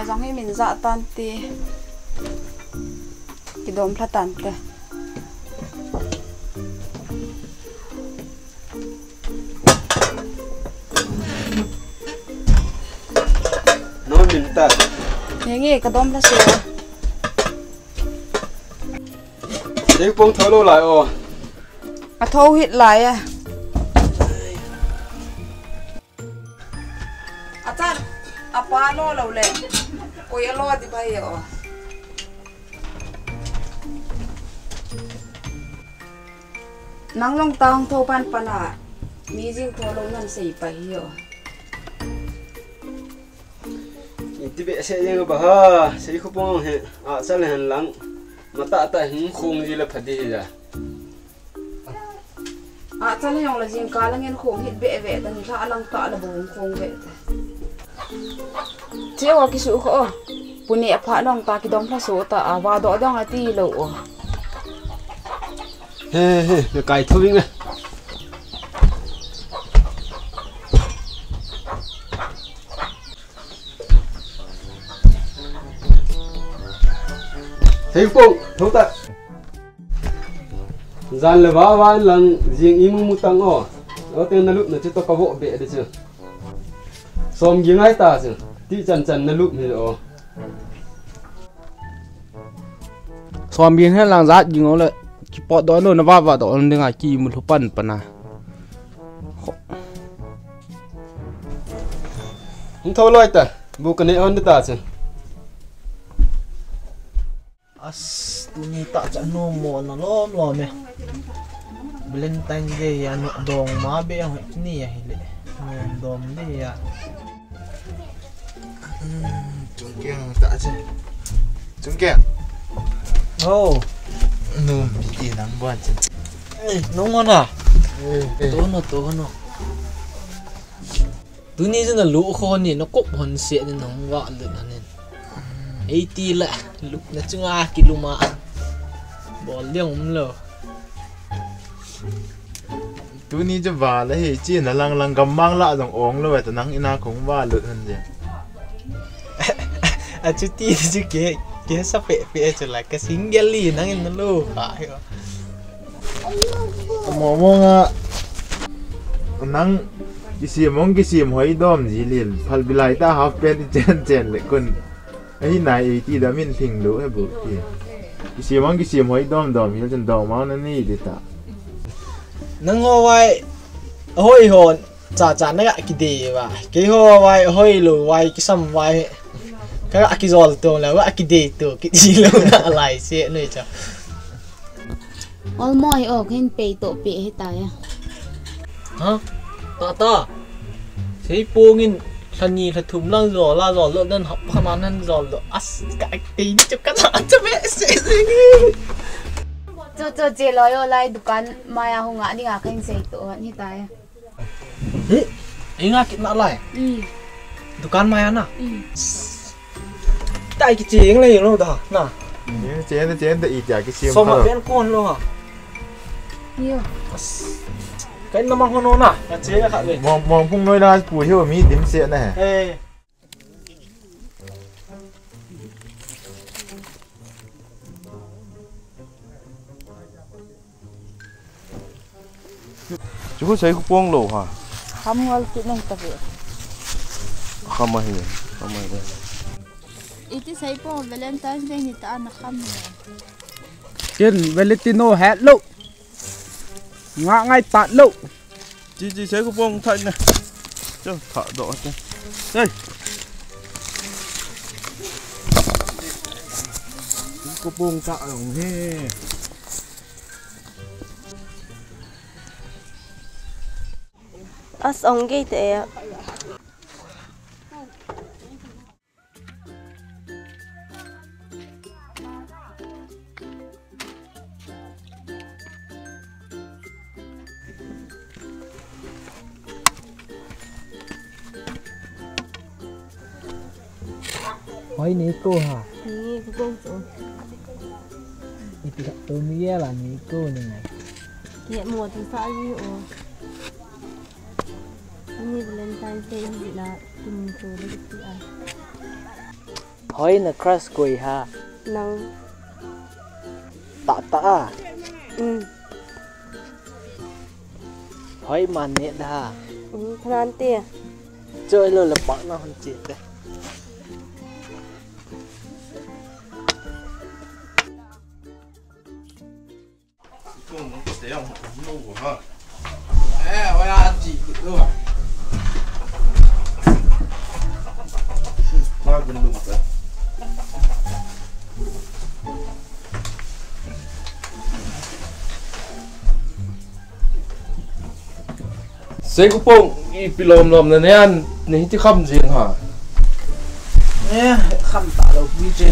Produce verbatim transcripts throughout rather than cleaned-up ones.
dòng hay mình dạ tan tì cái đốm là tan tì nói mình ta nghe nghe cái đốm là sữa để bông thổi lô lại ồ à thâu hít lại à à chan à pa lo lâu lệ ôi lo thì bây giờ nắng long tang thâu pan pan à mi riêng thâu lâu ngân sỉ bây giờ thì bé sẽ như bà ha sẽ không bông hè à sao lại hành lắng mà ta ta hình khung gì là phải đi ra à chan này là riêng cá là nghe khung hít bẹ vẹ tao nhìn ra lăng tạ là bông khung vẹ chế vào cái số khó bún nè phá long ta cái đống phá số ta vào đó đang là tì lẩu he he cái cài thô vinh này thấy không thấu ta gian là vá vá lần riêng im mu tăng ó ở tên nó lúc nó chỉ to cao bộ bẹ được chưa xóm giếng ai ta chứ tí chân chân nó lúc thì rồi xóm giếng hay làng rát gì nó lại chỉ bỏ đó rồi nó va vào đó nên là chỉ một lúc bẩn bẩn à không thâu lôi ta bu cái này on ta chứ as tuni tak cak no mo na lom lom eh Valentine Day anu dong ma be yang ni ya hile dom ni ya Trung kiang tak je Trung kiang oh no bi nang buat je eh no ngon à eh to no to no tuni真的路khôn ni nó cốc hồn sẽ nên nó vợ được nên eighty lại lúc nó chung a km bỏ liang lờ tu ni je va la he chi na lang lang gam mang la dong ong lo ta nang ina khong va lut han je à chú ti chú kia kia sắp phê phê trở lại cái xính ghê lì nang in nó lô phải mo mo nga nang kisi mong kisi hoi dom ji lil phal bilai ta half pen chen chen le kun ai nai eighty da min thing lo he bu ki kisi mong kisi hoi dom dom hil chen dom ma na ni di ta nang ho wai hoi hồn chả chả nó gạ cái gì vậy cái ho wai hoi lù wai cái sam wai cái gạ cái giò tôm là gạ cái gì tôm cái gì luôn là lại xe này chứ ôi mồi ở trên bể tổ bể hết tài à hả ta ta thấy buông in thân nhì thật thùng lăng giò la giò lợn đơn học ham ăn ăn giò lợn as cái tí cho cái nào cho mẹ sẽ gì cho cho chị nói ở lại dukan maya hùng ngã đi ngã kênh xây tổ hết tài à ấy ấy ngã kịp lại lại ừ dukan maya na ừ tại cái gì anh lấy luôn đó nè ni che na che da i ja kisi sao mà bên con luôn hả nhiều cái nó mang con à là chế là khác gì mong mong phung noi la pu hiu mi dim se na he ê chú có thấy cái buông lỗ hả không ngon cái này tập việc không mà hiểu không mà hiểu ít xây po Valentine Day ni ta na kham trên Valentino hẹn lộ ngã ngay tạt lộ chị chị thấy cái buông thanh này chứ thở độ chứ đây cái buông tạo đồng he as ong gate e hỏi ní cô hả ni ku bong chu itu tu ni là ní cô này ye mo tu sa yi o ni Valentine Day ni la tum chu le ti ai hoi na crush koi ha nang ta ta um hoi man ne da um khan tia chơi lo là bạn nó không chết đấy cũng nó có thể không ngu của ha ê ôi à chị đúng rồi qua bên lục đấy Saya kupong ipilom lom na niyan ni hindi kam jing ha. eh khăm ta đâu biết chứ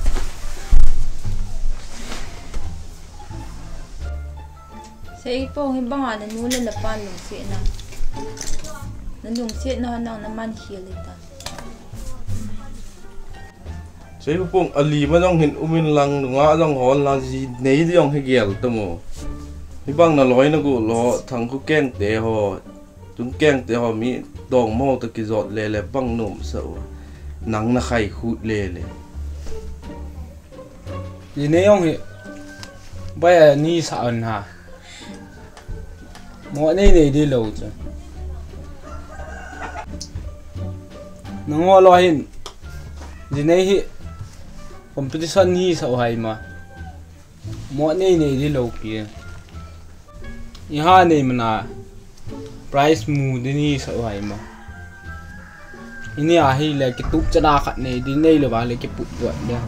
Say po hin banga na nula la pan lung si na. Na lung si na na na man hilita. Saya kupong ali manong hin umin lang nga lang hol na si nei diong higel tamo. Ibang na loy na go lo thang ku keng te ho. Tung keng te ho mi dong mo ta ki zot le le bang nom so. Nang na khai khut le le. Yi ne yong hi. Ba ni sa an ha. Mo nei nei đi lâu chứ. Nó ngó lo hin. Yi nei hi. Competition hi sa hai ma. Mo nei nei đi lâu kia. Yi ha nei mana. Price mu đi ni sa hai ma. Ini ah hi le ki tup chana khat nei đi nei lo ba le ki put tuat dia.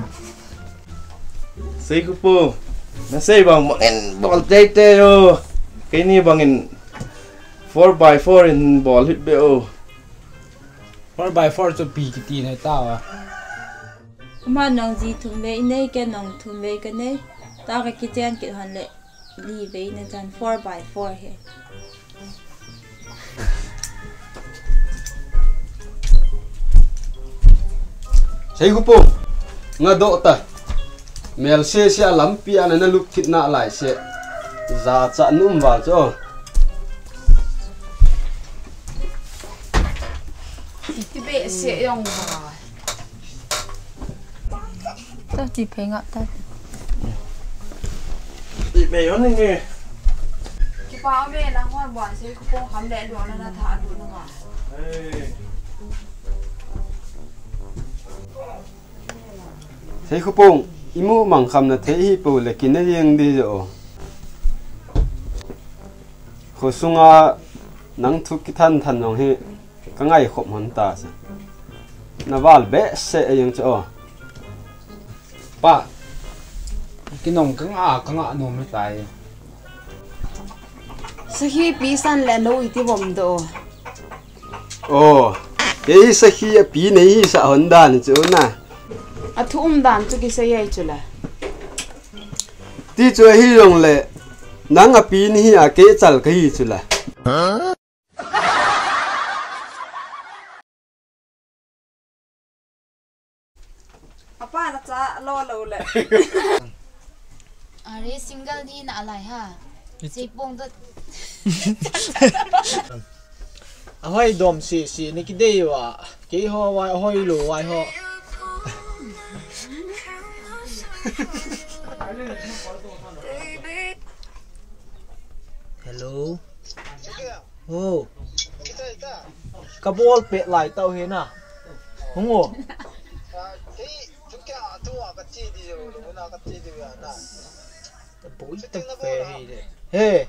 Saya kupong na say bang mangin ball tay te yo. Cái này bằng in four by four in ball hit be o. four by four cho pi ki ti này tao à. Ma nang ji thum be nei ke nang thum be ke nei. Ta ka kitchen ki han le li ve na jan four by four he. Saya kupong nga do ta mel se se lampi ana na luk thit na lai se za cha num wa cho Ti be se yong ba. Ta ji pe nga ta. Bị mày nó nghe. Ki pa be lang hon bon se ku pong ham le do na na tha du na nga. Saya kupong imu mang kham na the hi pu le kin rieng di jo khosunga nang thu ki than than nong hi ka ngai khom hon ta sa na wal be se yang cho Pa. Cái nòng cứng à cứng à nôm tại. Sa hi pi san le no iti bom do. oh cái sa hi pi nei sa hon dan chu na A thu um dan chu ki se ye chu la. ti chu hi rong le nang a pi ni hi a ke chal ka hi chu la Apa na cha lo lo le. Are single ni na alai ha. Say pong da hoi dom si si ni ki dei wa ki ho wa hoi lu wa ho hello oh ka bol pe lai tao he na hung o bối tập về he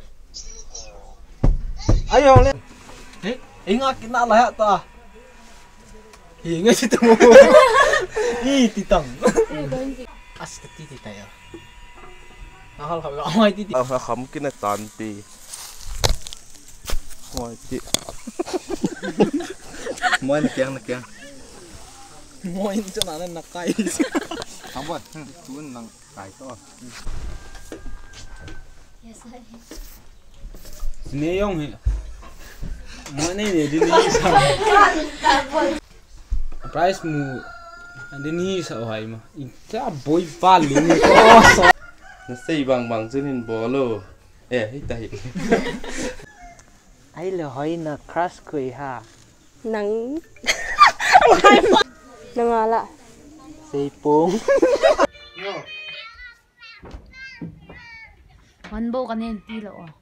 ai hong le he ingat kita lah ya ta ingat situ ih titang as titi tita ya hal hal kau mai titi À khắm cái này tàn tì. Ngoài chị. Ngoài này keng này keng. moi ni cho nana nak kai Không phải, chú năng cải to. Ne yong hi. Mo nei ne đi ni sa. Price mu đi ni sa hai ma. Cha boy va lung to so. Nó xây bằng bằng trên hình bò lô. Ê hết tay. ai là hoi na crush koi ha nang nang ala Seipong. One bow kanin tilo oh.